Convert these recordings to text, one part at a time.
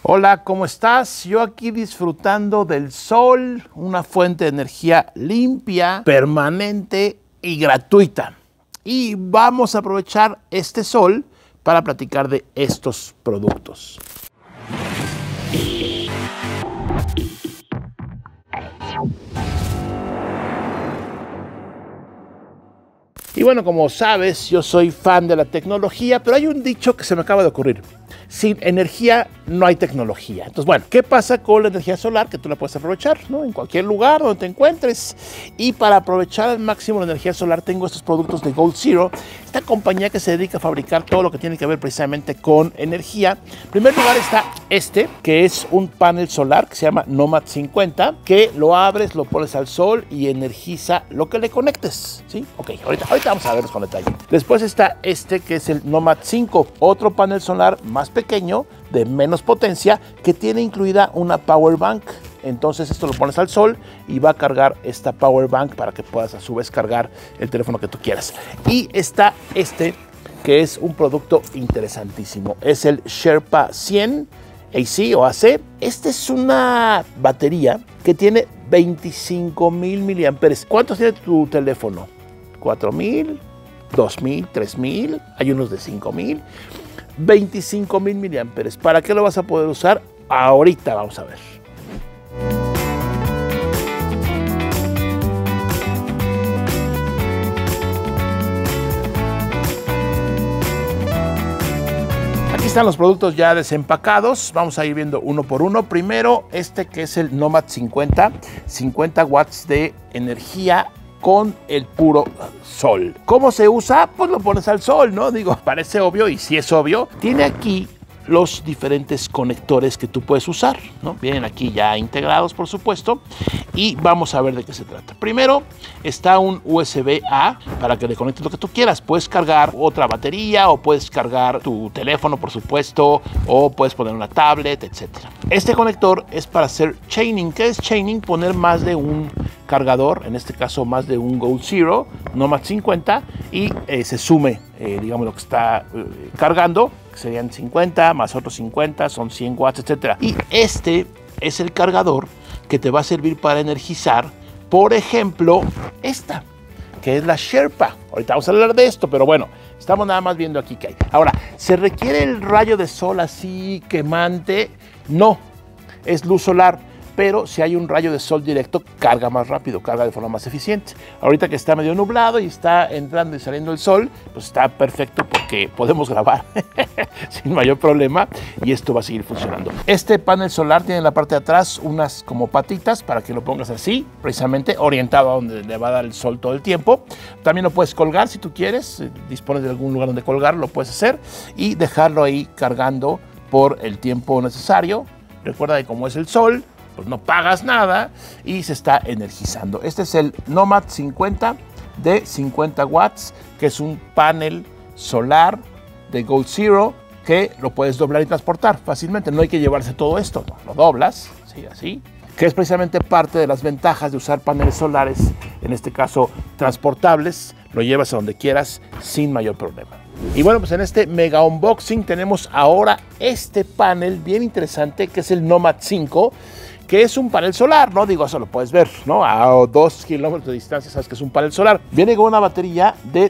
Hola, ¿cómo estás? Yo aquí disfrutando del sol, una fuente de energía limpia, permanente y gratuita. Y vamos a aprovechar este sol para platicar de estos productos. Y bueno, como sabes, yo soy fan de la tecnología, pero hay un dicho que se me acaba de ocurrir. Sin energía no hay tecnología. Entonces, bueno, ¿qué pasa con la energía solar? Que tú la puedes aprovechar, ¿no? En cualquier lugar donde te encuentres. Y para aprovechar al máximo la energía solar, tengo estos productos de Goal Zero, esta compañía que se dedica a fabricar todo lo que tiene que ver precisamente con energía. En primer lugar está este, que es un panel solar que se llama Nomad 50, que lo abres, lo pones al sol y energiza lo que le conectes, ¿sí? Ok, ahorita vamos a verlos con detalle. Después está este, que es el Nomad 5, otro panel solar más pequeño, de menos potencia, que tiene incluida una power bank. Entonces esto lo pones al sol y va a cargar esta power bank para que puedas a su vez cargar el teléfono que tú quieras. Y está este, que es un producto interesantísimo. Es el Sherpa 100 AC o AC. Esta es una batería que tiene 25,000 miliamperes. ¿Cuántos tiene tu teléfono? 4,000, 2,000, 3,000, hay unos de 5,000. 25,000 miliamperes. ¿Para qué lo vas a poder usar? Ahorita vamos a ver. Aquí están los productos ya desempacados. Vamos a ir viendo uno por uno. Primero, este que es el Nomad 50, 50 watts de energía con el puro sol. ¿Cómo se usa? Pues lo pones al sol, ¿no? Digo, parece obvio y sí es obvio. Tiene aquí los diferentes conectores que tú puedes usar, ¿no? Vienen aquí ya integrados, por supuesto, y vamos a ver de qué se trata. Primero está un USB-A para que le conectes lo que tú quieras. Puedes cargar otra batería o puedes cargar tu teléfono, por supuesto, o puedes poner una tablet, etc. Este conector es para hacer chaining. ¿Qué es chaining? Poner más de un cargador, en este caso más de un Goal Zero, Nomad 50, y se sume, digamos, lo que está cargando, que serían 50 más otros 50, son 100 watts, etc. Y este es el cargador que te va a servir para energizar, por ejemplo, esta, que es la Sherpa. Ahorita vamos a hablar de esto, pero bueno, estamos nada más viendo aquí qué hay. Ahora, ¿se requiere el rayo de sol así quemante? No, es luz solar. Pero si hay un rayo de sol directo, carga más rápido, carga de forma más eficiente. Ahorita que está medio nublado y está entrando y saliendo el sol, pues está perfecto porque podemos grabar sin mayor problema y esto va a seguir funcionando. Este panel solar tiene en la parte de atrás unas como patitas para que lo pongas así, precisamente orientado a donde le va a dar el sol todo el tiempo. También lo puedes colgar si tú quieres, dispones de algún lugar donde colgarlo, lo puedes hacer y dejarlo ahí cargando por el tiempo necesario. Recuerda que como es el sol, pues no pagas nada y se está energizando. Este es el Nomad 50 de 50 watts, que es un panel solar de Goal Zero que lo puedes doblar y transportar fácilmente. No hay que llevarse todo esto, no, lo doblas, ¿sí? Así, que es precisamente parte de las ventajas de usar paneles solares, en este caso transportables, lo llevas a donde quieras sin mayor problema. Y bueno, pues en este mega unboxing tenemos ahora este panel bien interesante que es el Nomad 5, que es un panel solar, ¿no? Digo, eso lo puedes ver, ¿no? A 2 kilómetros de distancia sabes que es un panel solar. Viene con una batería de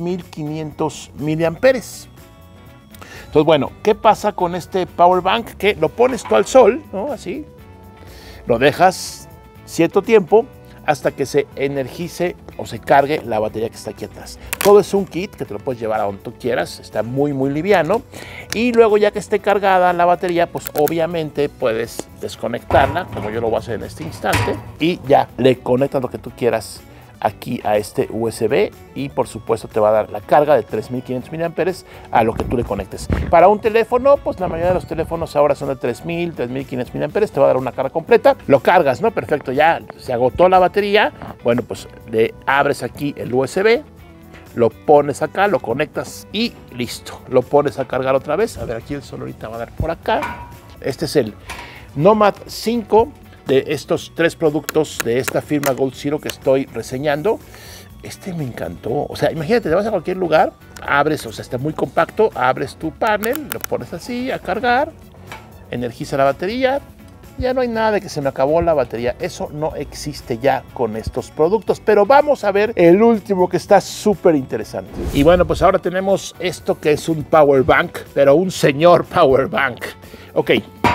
3,500 miliamperes. Entonces, bueno, ¿qué pasa con este power bank? Que lo pones tú al sol, ¿no? Así. Lo dejas cierto tiempo hasta que se energice o se cargue la batería que está aquí atrás. Todo es un kit que te lo puedes llevar a donde tú quieras, está muy liviano. Y luego ya que esté cargada la batería, pues obviamente puedes desconectarla, como yo lo voy a hacer en este instante, y ya le conectas lo que tú quieras aquí a este USB y por supuesto te va a dar la carga de 3,500 miliamperes a lo que tú le conectes. Para un teléfono, pues la mayoría de los teléfonos ahora son de 3,000, 3,500 miliamperes, te va a dar una carga completa. Lo cargas, ¿no? Perfecto, ya se agotó la batería. Bueno, pues le abres aquí el USB, lo pones acá, lo conectas y listo. Lo pones a cargar otra vez. A ver, aquí el sol ahorita va a dar por acá. Este es el Nomad 5 de estos 3 productos de esta firma Goal Zero que estoy reseñando. Este me encantó. O sea, imagínate, te vas a cualquier lugar, abres, o sea, está muy compacto, abres tu panel, lo pones así a cargar energiza la batería. Ya no hay nada de que se me acabó la batería. Eso no existe ya con estos productos. Pero vamos a ver el último que está súper interesante. Y bueno, pues ahora tenemos esto que es un power bank, pero un señor power bank. Ok,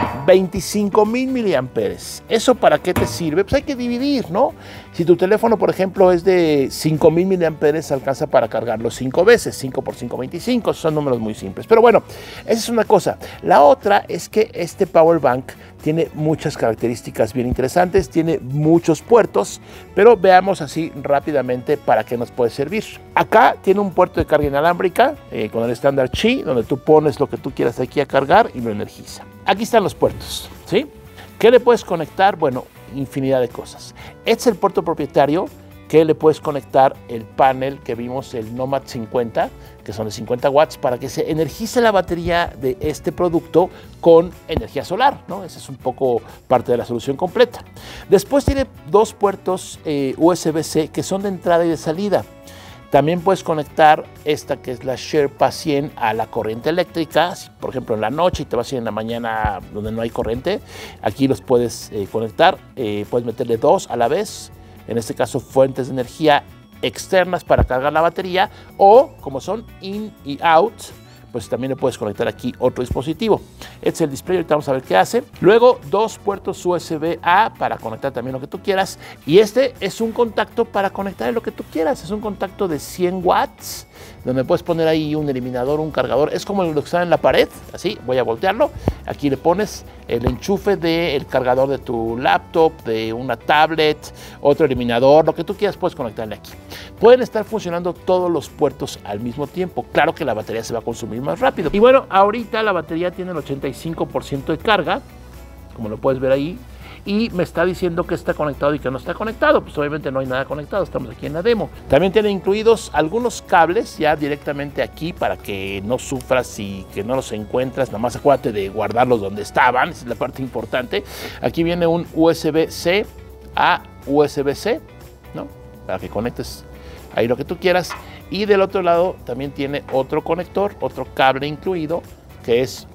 25,000 miliamperes. ¿Eso para qué te sirve? Pues hay que dividir, ¿no? Si tu teléfono, por ejemplo, es de 5,000 miliamperes, alcanza para cargarlo 5 veces. 5 por 5, 25. Son números muy simples. Pero bueno, esa es una cosa. La otra es que este power bank tiene muchas características bien interesantes, tiene muchos puertos, pero veamos así rápidamente para qué nos puede servir. Acá tiene un puerto de carga inalámbrica con el estándar Qi, donde tú pones lo que tú quieras aquí a cargar y lo energiza. Aquí están los puertos, ¿sí? ¿Qué le puedes conectar? Bueno, infinidad de cosas. Este es el puerto propietario que le puedes conectar el panel que vimos, el Nomad 50, que son de 50 watts, para que se energice la batería de este producto con energía solar, ¿no? Esa es un poco parte de la solución completa. Después tiene dos puertos USB-C que son de entrada y de salida. También puedes conectar esta que es la Sherpa 100 a la corriente eléctrica. Si, por ejemplo, en la noche y te vas a ir en la mañana donde no hay corriente, aquí los puedes conectar. Puedes meterle dos a la vez. En este caso, fuentes de energía externas para cargar la batería, o como son in y out, pues también le puedes conectar aquí otro dispositivo. Este es el display, ahorita vamos a ver qué hace. Luego, dos puertos USB-A para conectar también lo que tú quieras. Y este es un contacto para conectar lo que tú quieras. Es un contacto de 100 watts, donde puedes poner ahí un eliminador, un cargador. Es como lo que está en la pared, así, voy a voltearlo. Aquí le pones el enchufe del cargador de tu laptop, de una tablet, otro eliminador, lo que tú quieras puedes conectarle aquí. Pueden estar funcionando todos los puertos al mismo tiempo. Claro que la batería se va a consumir más rápido. Y bueno, ahorita la batería tiene el 85% de carga, como lo puedes ver ahí. Y me está diciendo que está conectado y que no está conectado. Pues obviamente no hay nada conectado, estamos aquí en la demo. También tiene incluidos algunos cables ya directamente aquí para que no sufras y que no los encuentras. Nada más acuérdate de guardarlos donde estaban, esa es la parte importante. Aquí viene un USB-C a USB-C, ¿no? Para que conectes ahí lo que tú quieras. Y del otro lado también tiene otro conector, otro cable incluido, que es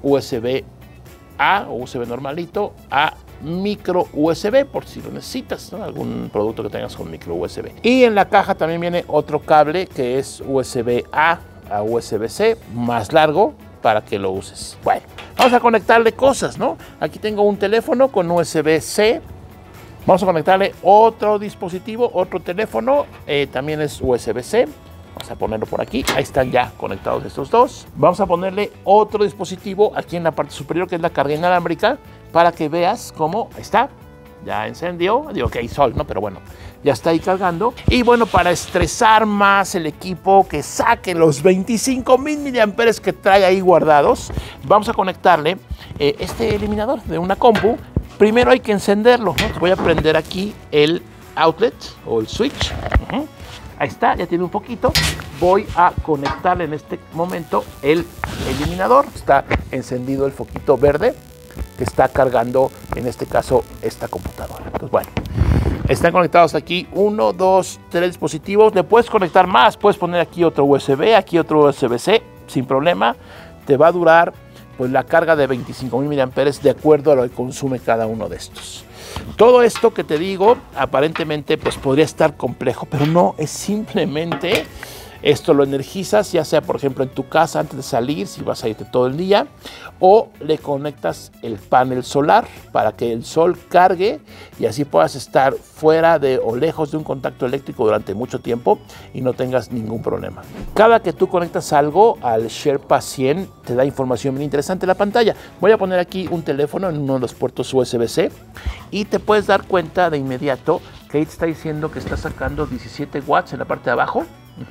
USB-A o USB normalito a micro USB, por si lo necesitas, ¿no? Algún producto que tengas con micro USB. Y en la caja también viene otro cable que es USB-A a USB-C, más largo, para que lo uses. Bueno, vamos a conectarle cosas, ¿no? Aquí tengo un teléfono con USB-C. Vamos a conectarle otro dispositivo, otro teléfono, también es USB-C. Vamos a ponerlo por aquí, ahí están ya conectados estos dos. Vamos a ponerle otro dispositivo aquí en la parte superior, que es la carga inalámbrica, para que veas cómo está. Ya encendió, digo que hay sol, ¿no? Pero bueno, ya está ahí cargando. Y bueno, para estresar más el equipo, que saque los 25,000 miliamperes que trae ahí guardados, vamos a conectarle este eliminador de una compu. Primero hay que encenderlo, ¿no? Voy a prender aquí el outlet o el switch. Ahí está, ya tiene un poquito. Voy a conectarle en este momento el eliminador. Está encendido el foquito verde que está cargando, en este caso, esta computadora. Entonces, bueno, están conectados aquí 1, 2, 3 dispositivos. Le puedes conectar más, puedes poner aquí otro USB, aquí otro USB-C, sin problema. Te va a durar pues la carga de 25,000 miliamperes de acuerdo a lo que consume cada uno de estos. Todo esto que te digo, aparentemente pues podría estar complejo, pero no, es simplemente esto lo energizas, ya sea por ejemplo en tu casa antes de salir, si vas a irte todo el día, o le conectas el panel solar para que el sol cargue y así puedas estar fuera de o lejos de un contacto eléctrico durante mucho tiempo y no tengas ningún problema. Cada que tú conectas algo al Sherpa 100 te da información bien interesante en la pantalla. Voy a poner aquí un teléfono en uno de los puertos USB-C y te puedes dar cuenta de inmediato que ahí te está diciendo que está sacando 17 watts en la parte de abajo.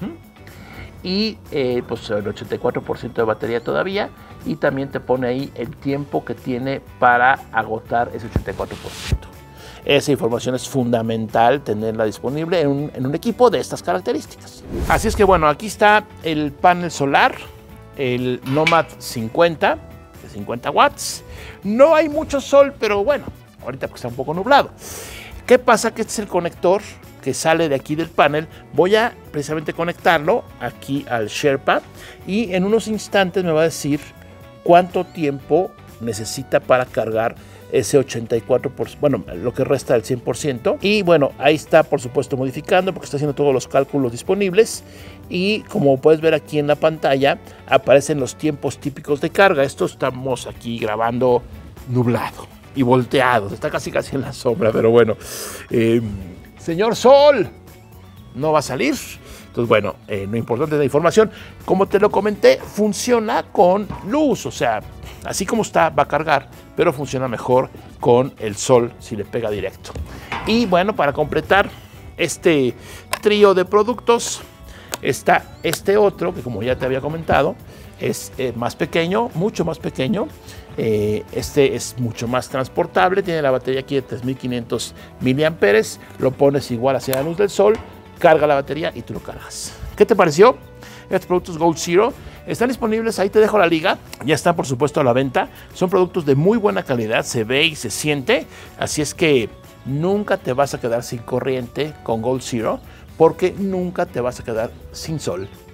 Y pues el 84% de batería todavía, y también te pone ahí el tiempo que tiene para agotar ese 84%. Esa información es fundamental tenerla disponible en un equipo de estas características. Así es que bueno, aquí está el panel solar, el Nomad 50 de 50 watts. No hay mucho sol, pero bueno, ahorita porque está un poco nublado. ¿Qué pasa? Que este es el conector que sale de aquí del panel. Voy a precisamente conectarlo aquí al Sherpa y en unos instantes me va a decir cuánto tiempo necesita para cargar ese 84%, bueno, lo que resta del 100%. Y bueno, ahí está, por supuesto, modificando porque está haciendo todos los cálculos disponibles. Y como puedes ver aquí en la pantalla, aparecen los tiempos típicos de carga. Esto estamos aquí grabando nublado y volteado. Está casi en la sombra, pero bueno. Señor Sol, no va a salir. Entonces, bueno, lo importante de la información, como te lo comenté, funciona con luz, o sea, así como está, va a cargar, pero funciona mejor con el sol si le pega directo. Y bueno, para completar este trío de productos, está este otro, que como ya te había comentado, es más pequeño, mucho más pequeño. Este es mucho más transportable, tiene la batería aquí de 3500 miliamperes, lo pones igual hacia la luz del sol, carga la batería y tú lo cargas. ¿Qué te pareció? Estos productos Goal Zero están disponibles, ahí te dejo la liga, ya están por supuesto a la venta, son productos de muy buena calidad, se ve y se siente, así es que nunca te vas a quedar sin corriente con Goal Zero, porque nunca te vas a quedar sin sol.